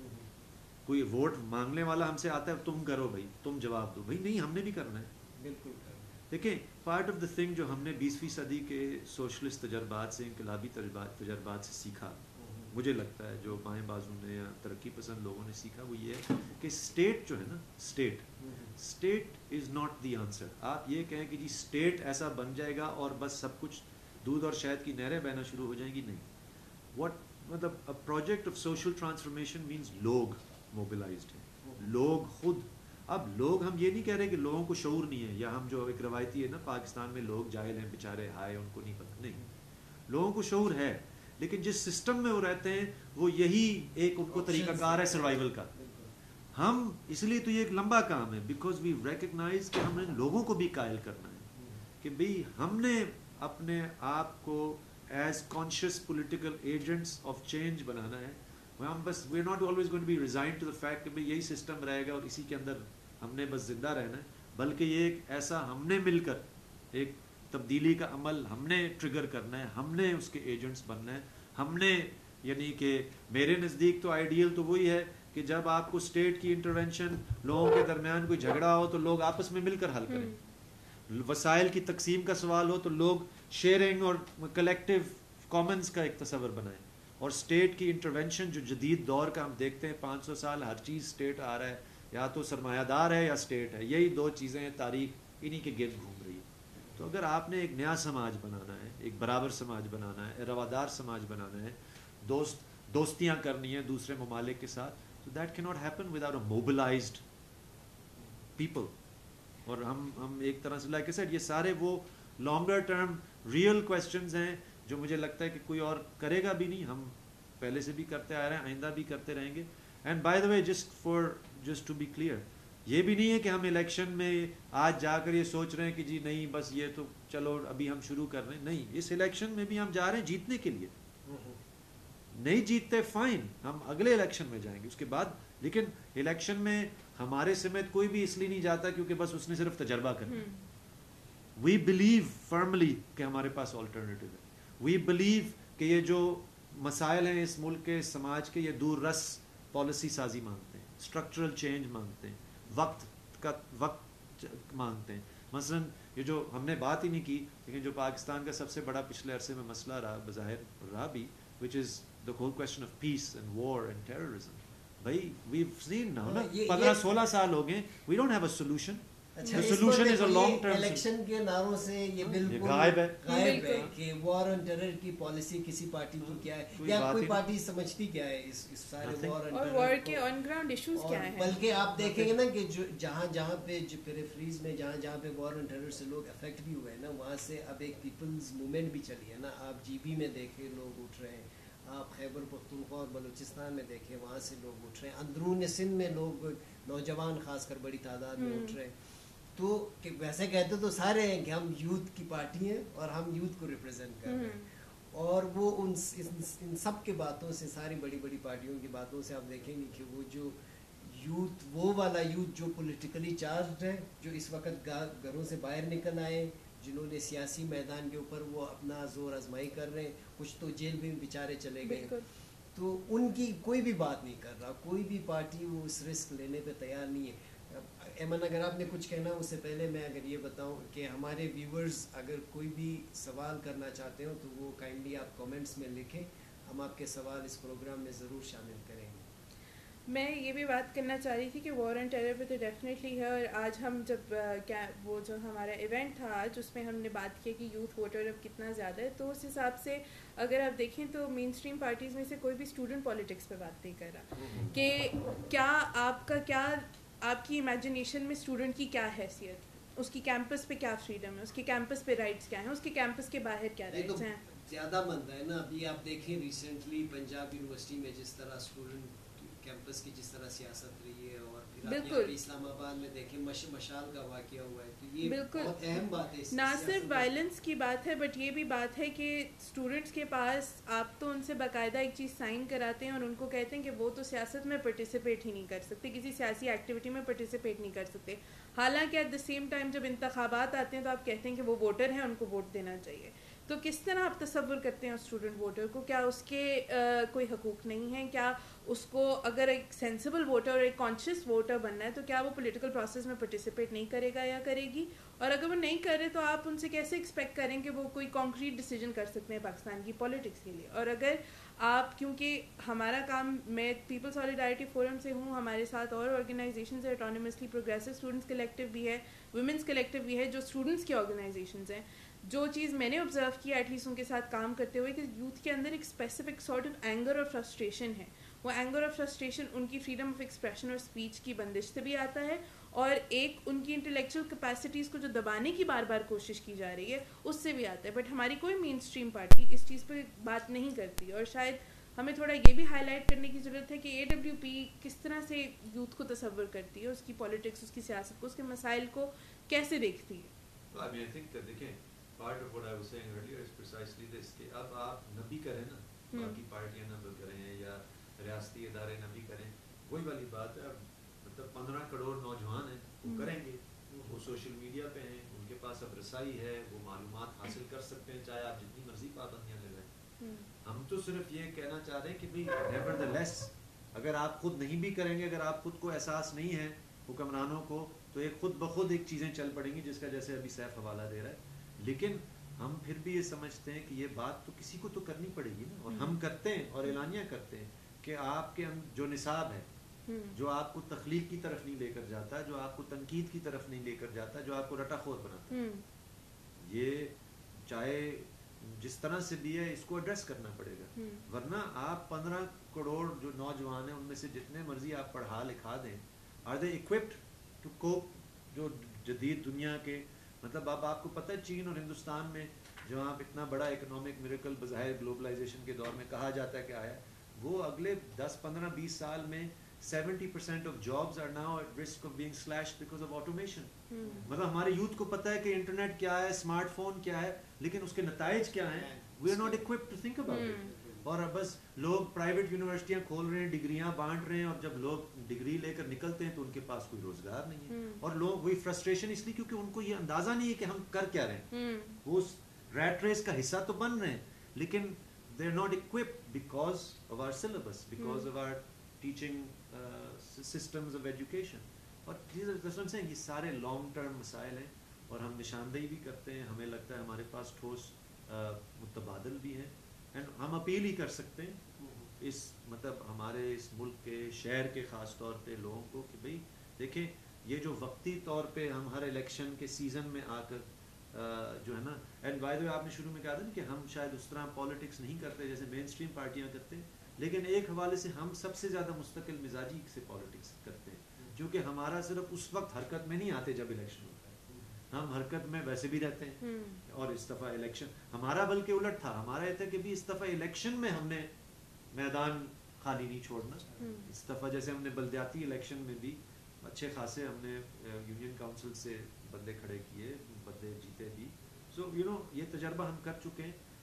کوئی ووٹ مانگنے والا ہم سے آتا ہے تم کرو بھائی, تم جواب دو بھائی, نہیں ہم نے بھی کرنا ہے. بالکل دیکھیں پارٹ آف دا تھنگ جو ہم نے بیسویں صدی کے سوشلسٹ تجربات سے, انقلابی تجربات سے سیکھا, مجھے لگتا ہے جو بائیں بازو نے یا ترقی پسند لوگوں نے سیکھا, وہ یہ ہے کہ اسٹیٹ جو ہے نا state state is not the answer. آپ یہ کہیں کہ جی اسٹیٹ ایسا بن جائے گا اور بس سب کچھ دودھ اور شہد کی نہریں بہنا شروع ہو جائیں گی, نہیں. واٹ مطلب a project of social transformation means لوگ موبلائزڈ ہیں, لوگ خود. اب لوگ ہم یہ نہیں کہہ رہے کہ لوگوں کو شعور نہیں ہے, یا ہم جو ایک روایتی ہے نا پاکستان میں لوگ جاہل ہیں بیچارے, ہائے ان کو نہیں پتہ, نہیں, لوگوں کو شعور ہے لیکن جس سسٹم میں وہ رہتے ہیں وہ یہی ایک ان کو طریقہ کار ہے سروائیول کا. ہم اس لیے تو یہ ایک لمبا کام ہے بیکاز وی ریکگنائز کہ ہم نے لوگوں کو بھی قائل کرنا ہے کہ بھئی ہم نے اپنے آپ کو as conscious political agents of change بنانا ہے. ہم بس we are not always going to be resigned to the fact کہ بھئی یہی سسٹم رہے گا اور اسی کے اندر ہم نے بس زندہ رہنا ہے, بلکہ یہ ایک ایسا ہم نے مل کر ایک تبدیلی کا عمل ہم نے ٹریگر کرنا ہے, ہم نے اس کے ایجنٹس بننا ہے. ہم نے یعنی کہ میرے نزدیک تو آئیڈیل تو وہی ہے کہ جب آپ کو اسٹیٹ کی انٹرونشن, لوگوں کے درمیان کوئی جھگڑا ہو تو لوگ آپس میں مل کر حل کریں, وسائل کی تقسیم کا سوال ہو تو لوگ شیئرنگ اور کلیکٹیو کامنز کا ایک تصور بنائیں. اور اسٹیٹ کی انٹرونشن جو جدید دور کا ہم دیکھتے ہیں, پانچ سو سال ہر چیز اسٹیٹ آ رہا ہے, یا تو سرمایہ دار ہے یا اسٹیٹ ہے, یہی دو چیزیں تاریخ انہی کے گرد گھوم رہی ہے. تو اگر آپ نے ایک نیا سماج بنانا ہے, ایک برابر سماج بنانا ہے, روادار سماج بنانا ہے, دوست دوستیاں کرنی ہیں دوسرے ممالک کے ساتھ, تو دیٹ کی not happen without a mobilised people. اور ہم ہم ایک طرح سے لائک اے سیڈ یہ سارے وہ لانگر ٹرم ریئل کویسچنز ہیں جو مجھے لگتا ہے کہ کوئی اور کرے گا بھی نہیں, ہم پہلے سے بھی کرتے آ رہے ہیں, آئندہ بھی کرتے رہیں گے. And by the way just for just to be clear, یہ بھی نہیں ہے کہ ہم الیکشن میں آج جا کر یہ سوچ رہے ہیں کہ جی نہیں بس یہ تو چلو ابھی ہم شروع کر رہے ہیں. نہیں, اس الیکشن میں بھی ہم جا رہے ہیں جیتنے کے لیے. نہیں جیتتے فائن, ہم اگلے الیکشن میں جائیں گے اس کے بعد. لیکن الیکشن میں ہمارے سمیت کوئی بھی اس لیے نہیں جاتا کیونکہ بس اس نے صرف تجربہ کرنا ہے. وی بلیو فرملی کہ ہمارے پاس آلٹرنیٹیو ہے. وی بلیو کہ یہ جو مسائل ہیں اس ملک کے, سماج کے, یہ دور رس پالیسی سازی مانگتے ہیں, اسٹرکچرل چینج مانگتے ہیں, وقت کا وقت مانگتے ہیں. مثلا یہ جو ہم نے بات ہی نہیں کی لیکن جو پاکستان کا سب سے بڑا پچھلے عرصے میں مسئلہ رہا, بظاہر رہا بھی, which is the whole question of peace and war and terrorism. بھائی we've seen now نا پندرہ سولہ سال ہو گئے, we don't have a solution. The solution is a long term. Election کے ناروں سے یہ بالکل غائب ہے غائب ہے کہ وار آن ٹیرر کی پالیسی کسی پارٹی کی کیا ہے, یا کوئی پارٹی سمجھتی کیا ہے اس اس سارے وار اور وار کے آن گراؤنڈ ایشوز کیا ہیں. بلکہ آپ دیکھیں گے نا کہ جو جہاں جہاں پہ پیریفریز میں جہاں جہاں پہ وار آن ٹیرر سے لوگ افیکٹ بھی ہوئے ہیں نا, وہاں سے اب ایک پیپلز موومنٹ بھی چلی ہے نا. آپ جی بی میں دیکھیں لوگ اٹھ رہے ہیں, آپ خیبر پختونخوا اور بلوچستان میں دیکھیں وہاں سے لوگ اٹھ رہے ہیں, اندرون سندھ میں لوگ نوجوان خاص کر بڑی تعداد میں اٹھ رہے ہیں. تو کہ ویسے کہتے تو سارے ہیں کہ ہم یوتھ کی پارٹی ہیں اور ہم یوتھ کو ریپرزینٹ کر رہے ہیں, اور وہ ان ان سب کے باتوں سے, ساری بڑی بڑی پارٹیوں کی باتوں سے آپ دیکھیں گے کہ وہ جو یوتھ, وہ والا یوتھ جو پولیٹیکلی چارجڈ ہے, جو اس وقت گھروں سے باہر نکل آئے, جنہوں نے سیاسی میدان کے اوپر وہ اپنا زور آزمائی کر رہے ہیں, کچھ تو جیل میں بیچارے چلے گئے, تو ان کی کوئی بھی بات نہیں کر رہا, کوئی بھی پارٹی وہ اس رسک لینے پہ تیار نہیں ہے. ایمن, اگر آپ نے کچھ کہنا اس سے پہلے میں اگر یہ بتاؤں کہ ہمارے ویورز اگر کوئی بھی سوال کرنا چاہتے ہو تو وہ کائنڈلی آپ کامنٹس میں لکھیں, ہم آپ کے سوال اس پروگرام میں ضرور شامل کریں گے. میں یہ بھی بات کرنا چاہ رہی تھی کہ وار اینڈ ٹیرر پہ تو ڈیفینیٹلی ہے, اور آج ہم جب کیا وہ جو ہمارا ایونٹ تھا آج, اس میں ہم نے بات کی کہ یوتھ ووٹر اب کتنا زیادہ ہے, تو اس حساب سے اگر آپ دیکھیں تو مین اسٹریم پارٹیز میں سے کوئی بھی اسٹوڈنٹ پالیٹکس پہ بات نہیں کر رہا کہ کیا آپ کا کیا آپ کی امیجنیشن میں اسٹوڈنٹ کی کیا حیثیت, اس کی کیمپس پہ کیا فریڈم ہے, اس کے کیمپس پہ رائٹس کیا ہیں, اس کے کیمپس کے باہر کیا رائٹس ہیں. زیادہ بنتا ہے نا. ابھی آپ دیکھیں ریسنٹلی پنجاب یونیورسٹی میں جس طرح اسٹوڈنٹ کیمپس کی جس طرح سیاست رہی ہے, اور پھر آپ یہاں پہ اسلام آباد میں دیکھیں مش مشال کا واقعہ ہوا ہے, تو یہ بہت اہم بات ہے. نہ صرف وائلنس کی بات ہے بٹ یہ بھی بات ہے کہ اسٹوڈنٹس کے پاس آپ تو ان سے باقاعدہ ایک چیز سائن کراتے ہیں اور ان کو کہتے ہیں کہ وہ تو سیاست میں پارٹیسپیٹ ہی نہیں کر سکتے, کسی سیاسی ایکٹیویٹی میں پارٹیسپیٹ نہیں کر سکتے, حالانکہ ایٹ دا سیم ٹائم جب انتخابات آتے ہیں تو آپ کہتے ہیں کہ وہ ووٹر ہیں, ان کو ووٹ دینا چاہیے. تو کس طرح آپ تصور کرتے ہیں اسٹوڈنٹ ووٹر کو, کیا اس کے کوئی حقوق نہیں ہیں, کیا اس کو اگر ایک سینسیبل ووٹر اور ایک کانشیس ووٹر بننا ہے تو کیا وہ پولیٹیکل پروسیس میں پارٹیسپیٹ نہیں کرے گا یا کرے گی, اور اگر وہ نہیں کر رہے تو آپ ان سے کیسے ایکسپیکٹ کریں کہ وہ کوئی کانکریٹ ڈیسیجن کر سکتے ہیں پاکستان کی پالیٹکس کے لیے. اور اگر آپ, کیونکہ ہمارا کام, میں پیپل سالیڈارٹی فورم سے ہوں, ہمارے ساتھ اور آرگنائزیشنز ہیں, اٹانومسلی پروگریسو اسٹوڈنٹس کلیکٹیو بھی ہے, ویمنس کلیکٹیو بھی ہے, جو اسٹوڈنٹس کی آرگنائزیشنز ہیں. جو چیز میں نے آبزرو کی ایٹ لیسٹ ان کے ساتھ کام کرتے ہوئے, کہ یوتھ کے اندر ایک اسپیسیفک سارٹ آف اینگر اور فرسٹریشن ہے. وہ اینگر اور فرسٹریشن ان کی فریڈم آف ایکسپریشن اور اسپیچ کی بندش سے بھی آتا ہے, اور ایک ان کی انٹلیکچوئل کیپیسٹیز کو جو دبانے کی بار بار کوشش کی جا رہی ہے اس سے بھی آتا ہے. بٹ ہماری کوئی مین اسٹریم پارٹی اس چیز پہ بات نہیں کرتی, اور شاید ہمیں تھوڑا یہ بھی ہائی لائٹ کرنے کی ضرورت ہے کہ اے ڈبلیو پی کس طرح سے یوتھ کو تصور کرتی ہے, اس کی پالیٹکس, اس کی سیاست کو, اس کے مسائل کو کیسے دیکھتی ہے. دیکھیں, part of what I was saying earlier is precisely this, کہ اب آپ نہ بھی کریں نا, باقی پارٹیاں نہ بھی کریں یا ریاستی ادارے نہ بھی کریں, وہی والی بات ہے. اب مطلب پندرہ کروڑ نوجوان ہیں, وہ کریں گے, وہ سوشل میڈیا پہ ہیں, ان کے پاس اب رسائی ہے, وہ معلومات حاصل کر سکتے ہیں, چاہے آپ جتنی مرضی پابندیاں لگائیں. ہم تو صرف یہ کہنا چاہ رہے ہیں کہ بھائی نیور دا لیس, اگر آپ خود نہیں بھی کریں گے, اگر آپ خود کو احساس نہیں ہے حکمرانوں کو, تو ایک خود بخود ایک چیزیں چل پڑیں گی, جس کا جیسے ابھی سیف حوالہ دے رہا ہے. لیکن ہم پھر بھی یہ سمجھتے ہیں کہ یہ بات تو کسی کو تو کرنی پڑے گی نا, اور ہم کرتے ہیں اور اعلانیہ کرتے ہیں کہ آپ کے جو نصاب ہے, جو آپ کو تخلیق کی طرف نہیں لے کر جاتا, جو آپ کو تنقید کی طرف نہیں لے کر جاتا, جو آپ کو رٹا خور بناتا ہے, یہ چاہے جس طرح سے بھی ہے اس کو ایڈریس کرنا پڑے گا. ورنہ آپ پندرہ کروڑ جو نوجوان ہیں ان میں سے جتنے مرضی آپ پڑھا لکھا دیں, are they equipped to cope جو جدید دنیا کے, مطلب اب آپ کو پتہ ہے چین اور ہندوستان میں جہاں اتنا بڑا اکنامک میریکل بظاہر گلوبلائزیشن کے دور میں کہا جاتا ہے کہ آیا, وہ اگلے دس پندرہ بیس سال میں seventy percent of jobs are now at risk of being slashed because of automation. مطلب ہمارے یوتھ کو پتہ ہے کہ انٹرنیٹ کیا ہے, اسمارٹ فون کیا ہے, لیکن اس کے نتائج کیا ہیں, we are not equipped to think about it. اور بس لوگ پرائیویٹ یونیورسٹیاں کھول رہے ہیں, ڈگریاں بانٹ رہے ہیں, اور جب لوگ ڈگری لے کر نکلتے ہیں تو ان کے پاس کوئی روزگار نہیں ہے. اور لوگ وہی فرسٹریشن اس لیے کیونکہ ان کو یہ اندازہ نہیں ہے کہ ہم کر کیا رہے ہیں. وہ اس ریٹ ریس کا حصہ تو بن رہے ہیں, لیکن they are not equipped because of our syllabus, because of our teaching systems of education. اور یہ سارے لانگ ٹرم مسائل ہیں, اور ہم نشاندہی بھی کرتے ہیں. ہمیں لگتا ہے ہمارے پاس ٹھوس متبادل بھی ہیں, اینڈ ہم اپیل ہی کر سکتے ہیں اس مطلب ہمارے اس ملک کے شہر کے خاص طور پہ لوگوں کو کہ بھئی دیکھیں, یہ جو وقتی طور پہ ہم ہر الیکشن کے سیزن میں آ کر جو ہے نا, اینڈ بائی دا وے آپ نے شروع میں کہا تھا نا کہ ہم شاید اس طرح پالیٹکس نہیں کرتے جیسے مین اسٹریم پارٹیاں کرتے ہیں, لیکن ایک حوالے سے ہم سب سے زیادہ مستقل مزاجی سے پالیٹکس کرتے ہیں, کیونکہ ہمارا صرف اس وقت حرکت میں نہیں آتے جب الیکشن ہوتا ہے, ہم حرکت میں ویسے بھی رہتے ہیں. اور اس دفعہ الیکشن ہمارا بلکہ الٹ تھا, ہمارا یہ تھا کہ بھی اس دفعہ الیکشن میں ہم نے میدان خالی نہیں چھوڑنا. اس دفعہ جیسے ہم نے بلدیاتی الیکشن میں بھی اچھے خاصے ہم نے یونین کاؤنسل سے بندے کھڑے کیے, بندے جیتے بھی. سو یو نو یہ تجربہ ہم کر چکے ہیں.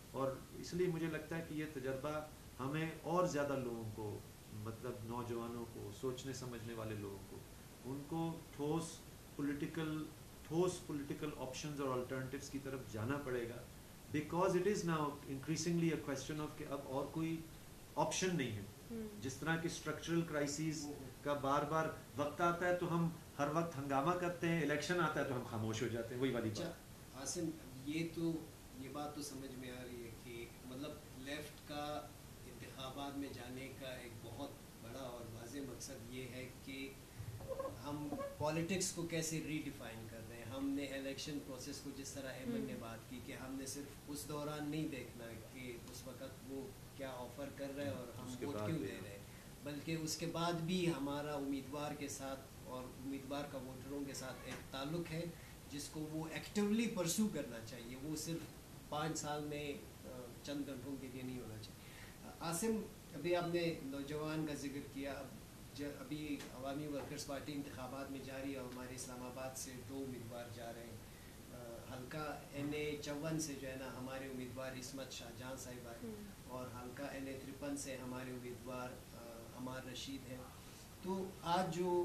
اور اس لیے مجھے لگتا ہے کہ یہ تجربہ ہمیں اور زیادہ لوگوں کو, مطلب نوجوانوں کو, سوچنے سمجھنے والے لوگوں کو, ان کو ٹھوس پولیٹیکل ٹھوس پولیٹیکل آپشنز اور الٹرنیٹیوز کی طرف جانا پڑے گا, because it is now increasingly a question of کہ اب اور کوئی آپشن نہیں ہے. جس طرح کی اسٹرکچرل کرائسیز کا بار بار وقت آتا ہے تو ہم ہر وقت ہنگامہ کرتے ہیں, الیکشن آتا ہے تو ہم خاموش ہو جاتے ہیں, وہی والی بات. عاصم, یہ تو یہ بات تو سمجھ میں آ رہی ہے کہ مطلب لیفٹ کا انتخابات میں جانے کا ایک بہت بڑا اور واضح مقصد یہ ہے کہ ہم پالیٹکس کو کیسے ری ڈیفائن کر رہے ہیں. ہم نے الیکشن پروسیس کو جس طرح احمد نے بات کی کہ ہم نے صرف اس دوران نہیں دیکھنا کہ اس وقت وہ کیا آفر کر رہے ہیں اور ہم ووٹ کیوں دے رہے ہیں, بلکہ اس کے بعد بھی ہمارا امیدوار کے ساتھ اور امیدوار کا ووٹروں کے ساتھ ایک تعلق ہے جس کو وہ ایکٹیولی پرسو کرنا چاہیے. وہ صرف پانچ سال میں چند گھنٹوں کے لیے نہیں ہونا چاہیے. عاصم, ابھی آپ نے نوجوان کا ذکر کیا. ابھی عوامی ورکرز پارٹی انتخابات میں جاری ہے, ہمارے اسلام آباد سے دو امیدوار جا رہے ہیں. حلقہ این اے چون سے جو ہے نا ہمارے امیدوار عصمت شاہ جہاں صاحبہ ہیں, اور حلقہ این اے ترپن سے ہمارے امیدوار عمار رشید ہیں. تو آج جو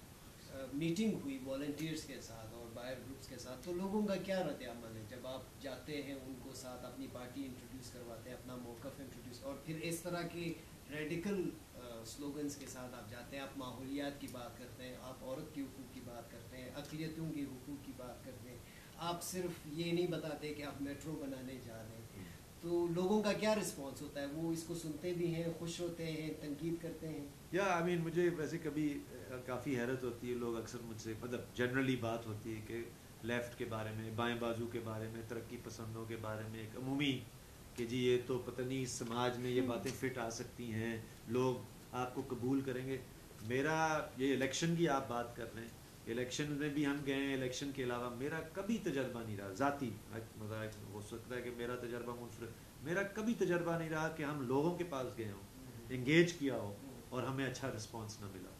میٹنگ ہوئی والنٹیئرس کے ساتھ اور بائر گروپس کے ساتھ, تو لوگوں کا کیا رد عمل ہے جب آپ جاتے ہیں ان کو ساتھ اپنی پارٹی انٹروڈیوس کرواتے ہیں, اپنا موقف انٹروڈیوس, اور پھر اس طرح کے ریڈیکل سلوگنس کے ساتھ آپ جاتے ہیں, آپ ماحولیات کی بات کرتے ہیں, آپ عورت کے حقوق کی بات کرتے ہیں, اقلیتوں کے حقوق کی بات کرتے ہیں, آپ صرف یہ نہیں بتاتے کہ آپ میٹرو بنانے جا رہے ہیں, تو لوگوں کا کیا رسپانس ہوتا ہے؟ وہ اس کو سنتے بھی ہیں, خوش ہوتے ہیں, تنقید کرتے ہیں؟ یا آئی مین مجھے ویسے کبھی کافی حیرت ہوتی ہے, لوگ اکثر مجھ سے, مطلب جنرلی بات ہوتی ہے کہ لیفٹ کے بارے میں, بائیں بازو کے بارے میں, ترقی پسندوں کے بارے میں ایک عمومی کہ جی یہ تو پتہ نہیں سماج میں یہ باتیں فٹ آ سکتی ہیں, لوگ آپ کو قبول کریں گے. میرا یہ الیکشن کی آپ بات کر رہے ہیں, الیکشن میں بھی ہم گئے ہیں, الیکشن کے علاوہ میرا کبھی تجربہ نہیں رہا ذاتی, مطلب ہو سکتا ہے کہ میرا تجربہ منفرد, میرا کبھی تجربہ نہیں رہا کہ ہم لوگوں کے پاس گئے ہوں, انگیج کیا ہو اور ہمیں اچھا رسپانس نہ ملا.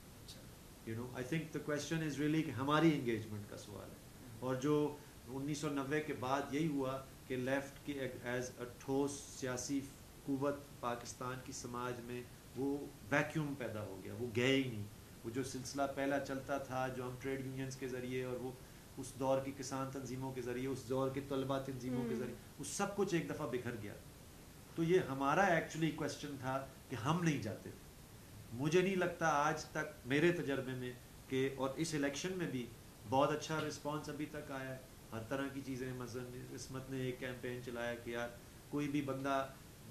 You know I think the question is really کہ ہماری انگیجمنٹ کا سوال ہے. اور جو انیس سو نوے کے بعد یہی ہوا کہ لیفٹ کی ایز اے ٹھوس سیاسی قوت پاکستان کی سماج میں وہ ویکیوم پیدا ہو گیا, وہ گئے ہی نہیں. وہ جو سلسلہ پہلا چلتا تھا, جو ہم ٹریڈ یونینز کے ذریعے اور وہ اس دور کی کسان تنظیموں کے ذریعے, اس دور کے طلبہ تنظیموں کے ذریعے, وہ سب کچھ ایک دفعہ بکھر گیا. تو یہ ہمارا ایکچولی کویسچن تھا کہ ہم نہیں جاتے تھے. مجھے نہیں لگتا آج تک میرے تجربے میں کہ, اور اس الیکشن میں بھی بہت اچھا رسپانس ابھی تک آیا ہے, ہر طرح کی چیزیں. مثلاً عصمت نے ایک کیمپین چلایا کہ یار کوئی بھی بندہ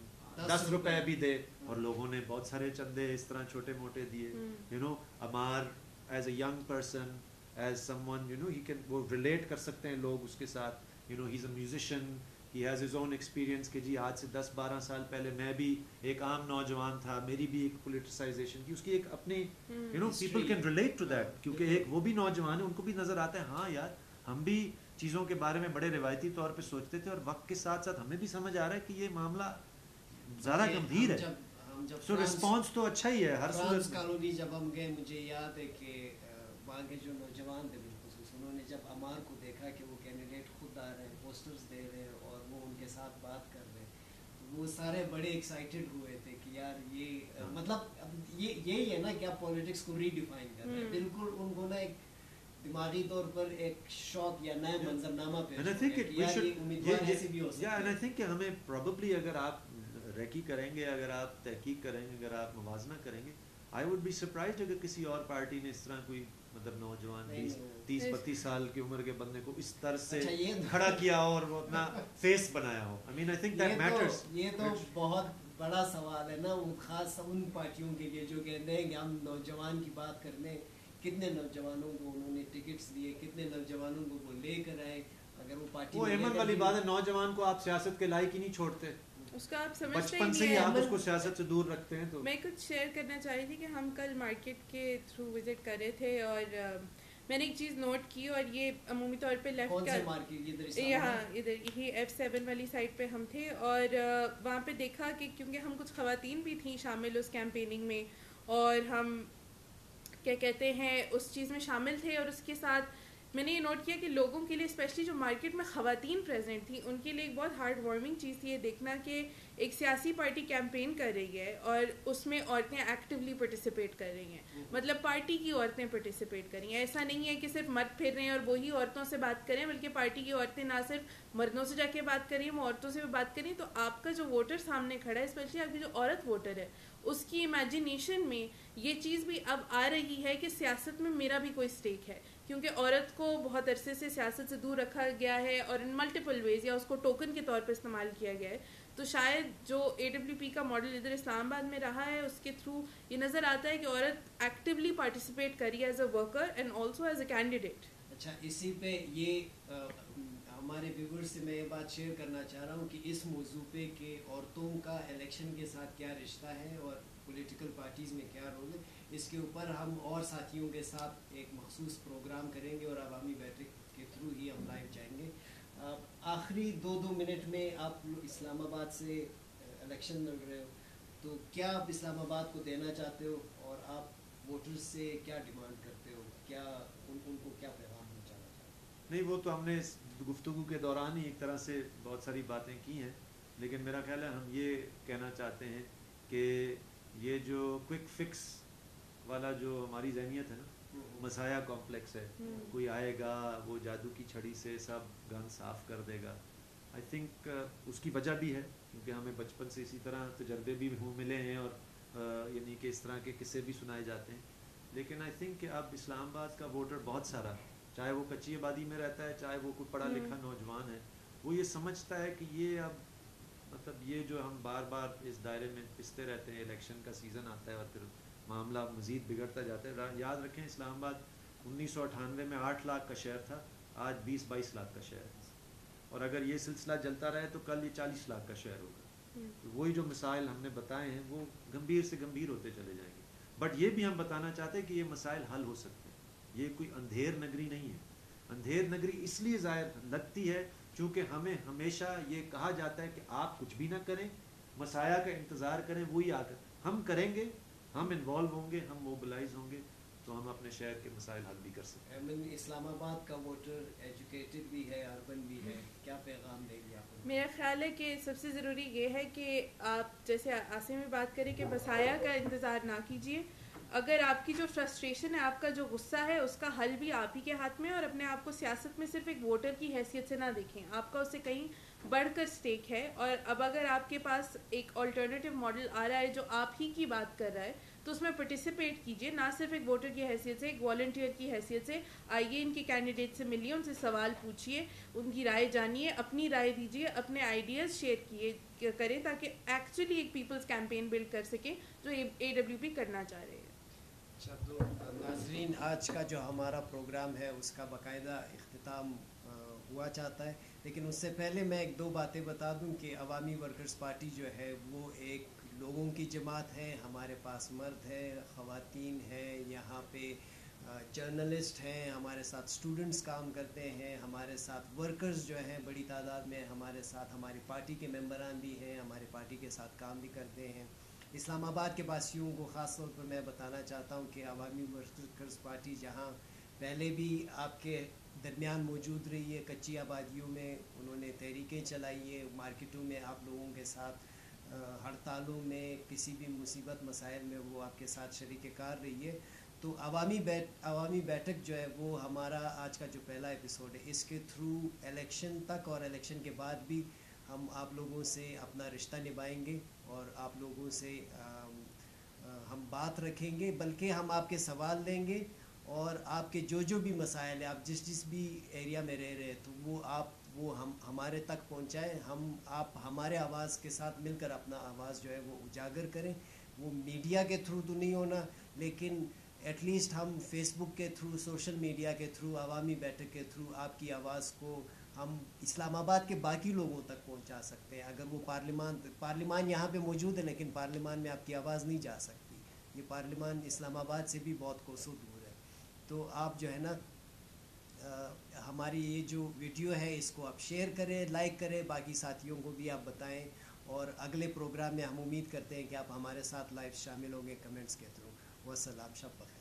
دس روپے بھی دے, اور لوگوں نے بہت سارے چندے اس طرح چھوٹے موٹے دیے. You know Ammar as a young person, as someone, you know he can, وہ ریلیٹ کر سکتے ہیں لوگ اس کے ساتھ. You know he is a musician, he has his own experience کہ جی آج سے دس بارہ سال پہلے میں بھی ایک عام نوجوان تھا, میری بھی ایک پولیٹیسائزیشن کی, اس کی ایک اپنی, you know people can relate to that, کیونکہ ایک وہ بھی نوجوان ہے, ان کو بھی نظر آتا ہے ہاں یار ہم بھی چیزوں کے بارے میں بڑے روایتی طور پہ سوچتے تھے, اور وقت کے ساتھ ساتھ ہمیں بھی سمجھ آ رہا ہے کہ یہ معاملہ زیادہ گمبھیر ہے. سو رسپانس تو اچھا ہی ہے ہر صورت. کالونی جب ہم گئے, مجھے یاد ہے کہ وہاں کے جو نوجوان تھے بالخصوص, انہوں نے جب عمار کو دیکھا کہ وہ کینڈیڈیٹ خود آ رہے ہیں, پوسٹرز دے رہے ہیں اور وہ ان کے ساتھ بات کر رہے ہیں, وہ سارے بڑے ایکسائٹیڈ ہوئے تھے کہ یار یہ مطلب یہ یہی ہے نا کہ آپ پولیٹکس کو ری ڈیفائن کر رہے ہیں. بالکل ان کو نا ایک دماغی طور پر ایک شوق یا نیا منظرنامہ پیش ہو گیا کہ یار یہ امیدوار ایسے بھی ہو سکتے ہیں. اینڈ آئی تھنک کہ ہمیں پروبیبلی اگر آپ ریکی کریں گے, اگر آپ تحقیق کریں گے, اگر آپ موازنہ کریں گے, آئی وڈ بی سرپرائزڈ اگر کسی اور پارٹی نے اس طرح کوئی مطلب نوجوان تیس بتیس سال کی عمر کے بندے کو اس طرز سے کھڑا کیا اور وہ اپنا فیس بنایا ہو. I mean I think that matters. یہ تو بہت بڑا سوال ہے نا, وہ خاص ان پارٹیوں کے لیے جو کہتے ہیں کہ ہم نوجوان کی بات کرنے, کتنے نوجوانوں کو انہوں نے ٹکٹس دیے, کتنے نوجوانوں کو وہ لے کر آئے. اگر وہ پارٹی, وہ احمد والی بات ہے, نوجوان کو آپ سیاست کے لائق ہی نہیں چھوڑتے, اس کا آپ سمجھتے بچپن سے ہی آپ اس کو سیاست سے دور رکھتے ہیں. تو میں کچھ شیئر کرنا چاہ رہی تھی کہ ہم کل مارکیٹ کے تھرو وزٹ کر رہے تھے, اور میں نے ایک چیز نوٹ کی, اور یہ عمومی طور پہ لیفٹ کا, یہاں ادھر یہی ایف سیون والی سائڈ پہ ہم تھے, اور وہاں پہ دیکھا کہ کیونکہ ہم کچھ خواتین بھی تھیں شامل اس کیمپیننگ میں, اور ہم کیا کہتے ہیں اس چیز میں شامل تھے, اور اس کے ساتھ میں نے یہ نوٹ کیا کہ لوگوں کے لیے اسپیشلی جو مارکیٹ میں خواتین پریزنٹ تھیں ان کے لیے ایک بہت ہارڈ وارمنگ چیز تھی یہ دیکھنا کہ ایک سیاسی پارٹی کیمپین کر رہی ہے اور اس میں عورتیں ایکٹیولی پارٹیسپیٹ کر رہی ہیں, مطلب پارٹی کی عورتیں پارٹیسپیٹ کر رہی ہیں. ایسا نہیں ہے کہ صرف مرد پھر رہے ہیں اور وہی عورتوں سے بات کریں, بلکہ پارٹی کی عورتیں نہ صرف مردوں سے جا کے بات کر رہی ہیں, وہ عورتوں سے بھی بات کر رہی ہیں. تو آپ کا جو ووٹر سامنے کھڑا ہے, اسپیشلی آپ کی جو عورت ووٹر ہے, اس کی امیجنیشن میں یہ چیز بھی اب آ رہی ہے کہ سیاست میں میرا بھی کوئی اسٹیک ہے, کیونکہ عورت کو بہت عرصے سے سیاست سے دور رکھا گیا ہے اور ان ملٹیپل ویز یا اس کو ٹوکن کے طور پر استعمال کیا گیا ہے. تو شاید جو اے ڈبلیو پی کا ماڈل ادھر اسلام آباد میں رہا ہے اس کے تھرو یہ نظر آتا ہے کہ عورت ایکٹیولی پارٹیسپیٹ کری as a worker and also as a candidate. اچھا, اسی پہ یہ ہمارے ویورز سے میں یہ بات شیئر کرنا چاہ رہا ہوں کہ اس موضوع پہ کہ عورتوں کا الیکشن کے ساتھ کیا رشتہ ہے اور پولیٹیکل پارٹیز میں کیا رول ہے, اس کے اوپر ہم اور ساتھیوں کے ساتھ ایک مخصوص پروگرام کریں گے اور عوامی بیٹھک کے تھرو ہی ہم لائیو جائیں گے. آخری دو دو منٹ میں آپ اسلام آباد سے الیکشن لڑ رہے ہو, تو کیا آپ اسلام آباد کو دینا چاہتے ہو اور آپ ووٹرز سے کیا ڈیمانڈ کرتے ہو, کیا ان, ان کو کیا پیغام پہنچانا چاہتے ہو؟ نہیں, وہ تو ہم نے اس گفتگو کے دوران ہی ایک طرح سے بہت ساری باتیں کی ہیں, لیکن میرا خیال ہے ہم یہ کہنا چاہتے ہیں کہ یہ جو کوئک فکس والا جو ہماری ذہنیت ہے نا, مسایا کمپلیکس ہے, کوئی آئے گا وہ جادو کی چھڑی سے سب گن صاف کر دے گا. آئی تھنک اس کی وجہ بھی ہے کیونکہ ہمیں بچپن سے اسی طرح تجربے بھی ہوں ملے ہیں اور یعنی کہ اس طرح کے قصے بھی سنائے جاتے ہیں. لیکن آئی تھنک کہ اب اسلام آباد کا ووٹر بہت سارا, چاہے وہ کچی آبادی میں رہتا ہے چاہے وہ کوئی پڑھا لکھا نوجوان ہے, وہ یہ سمجھتا ہے کہ یہ اب مطلب یہ جو ہم بار بار اس دائرے میں پستے رہتے ہیں, الیکشن کا سیزن آتا ہے اور پھر معاملہ مزید بگڑتا جاتا ہے. یاد رکھیں اسلام آباد انیس سو اٹھانوے میں آٹھ لاکھ کا شہر تھا, آج بیس بائیس لاکھ کا شہر ہے, اور اگر یہ سلسلہ چلتا رہے تو کل یہ چالیس لاکھ کا شہر ہوگا. تو وہی جو مسائل ہم نے بتائے ہیں وہ گمبھیر سے گمبھیر ہوتے چلے جائیں گے. بٹ یہ بھی ہم بتانا چاہتے ہیں کہ یہ مسائل حل ہو سکتے ہیں, یہ کوئی اندھیر نگری نہیں ہے. اندھیر نگری اس لیے ظاہر لگتی ہے چونکہ ہمیں ہمیشہ یہ کہا جاتا ہے کہ آپ کچھ بھی نہ کریں, مسایا کا انتظار کریں, وہی آ کر ہم کریں گے, ہم انوالو ہوں گے, ہم موبلائز ہوں گے تو ہم اپنے شہر کے مسائل حل بھی کر سکتے ہیں. ایمن اسلام آباد کا ووٹر ایجوکیٹڈ بھی ہے, اربن بھی ہے, کیا پیغام دیں گے آپ کو؟ میرا خیال ہے کہ سب سے ضروری یہ ہے کہ آپ جیسے عاصم میں بات کریں کہ مسایا کا انتظار نہ کیجیے. اگر آپ کی جو فرسٹریشن ہے, آپ کا جو غصہ ہے, اس کا حل بھی آپ ہی کے ہاتھ میں ہے, اور اپنے آپ کو سیاست میں صرف ایک ووٹر کی حیثیت سے نہ دیکھیں, آپ کا اس سے کہیں بڑھ کر سٹیک ہے. اور اب اگر آپ کے پاس ایک آلٹرنیٹیو ماڈل آ رہا ہے جو آپ ہی کی بات کر رہا ہے تو اس میں پارٹیسپیٹ کیجیے, نہ صرف ایک ووٹر کی حیثیت سے, ایک والنٹیئر کی حیثیت سے. آئیے ان کے کینڈیڈیٹ سے ملیے, ان سے سوال پوچھیے, ان کی رائے جانیے, اپنی رائے دیجیے, اپنے آئیڈیاز شیئر کیے کریں تاکہ ایکچولی ایک پیپلز کیمپین بلڈ کر سکیں جو اے ڈبلیو پی کرنا چاہ رہے ہیں. اچھا, تو ناظرین آج کا جو ہمارا پروگرام ہے اس کا باقاعدہ اختتام ہوا چاہتا ہے, لیکن اس سے پہلے میں ایک دو باتیں بتا دوں کہ عوامی ورکرز پارٹی جو ہے وہ ایک لوگوں کی جماعت ہے. ہمارے پاس مرد ہے, خواتین ہیں, یہاں پہ جرنلسٹ ہیں, ہمارے ساتھ اسٹوڈنٹس کام کرتے ہیں, ہمارے ساتھ ورکرز جو ہیں بڑی تعداد میں ہمارے ساتھ, ہماری پارٹی کے ممبران بھی ہیں, ہماری پارٹی کے ساتھ کام بھی کرتے ہیں. اسلام آباد کے باسیوں کو خاص طور پر میں بتانا چاہتا ہوں کہ عوامی ورکرز پارٹی جہاں پہلے بھی آپ کے درمیان موجود رہی ہے, کچی آبادیوں میں انہوں نے تحریکیں چلائی ہے, مارکیٹوں میں آپ لوگوں کے ساتھ, ہڑتالوں میں, کسی بھی مصیبت مسائل میں وہ آپ کے ساتھ شریک کار رہی ہے. تو عوامی بیٹ عوامی بیٹھک جو ہے وہ ہمارا آج کا جو پہلا ایپیسوڈ ہے, اس کے تھرو الیکشن تک اور الیکشن کے بعد بھی ہم آپ لوگوں سے اپنا رشتہ نبھائیں گے اور آپ لوگوں سے ہم بات رکھیں گے, بلکہ ہم آپ کے سوال لیں گے اور آپ کے جو جو بھی مسائل ہیں, آپ جس جس بھی ایریا میں رہ رہے ہیں تو وہ آپ وہ ہم ہمارے تک پہنچائیں. ہم آپ ہمارے آواز کے ساتھ مل کر اپنا آواز جو ہے وہ اجاگر کریں. وہ میڈیا کے تھرو تو نہیں ہونا, لیکن ایٹ لیسٹ ہم فیس بک کے تھرو, سوشل میڈیا کے تھرو, عوامی بیٹھک کے تھرو آپ کی آواز کو ہم اسلام آباد کے باقی لوگوں تک پہنچا سکتے ہیں. اگر وہ پارلیمان پارلیمان یہاں پہ موجود ہے لیکن پارلیمان میں آپ کی آواز نہیں جا سکتی, یہ پارلیمان اسلام آباد سے بھی بہت کوسوں دور ہے. تو آپ جو ہے نا ہماری یہ جو ویڈیو ہے اس کو آپ شیئر کریں, لائک کریں, باقی ساتھیوں کو بھی آپ بتائیں, اور اگلے پروگرام میں ہم امید کرتے ہیں کہ آپ ہمارے ساتھ لائیو شامل ہوں گے کمنٹس کے تھرو. والسلام, شب بخیر.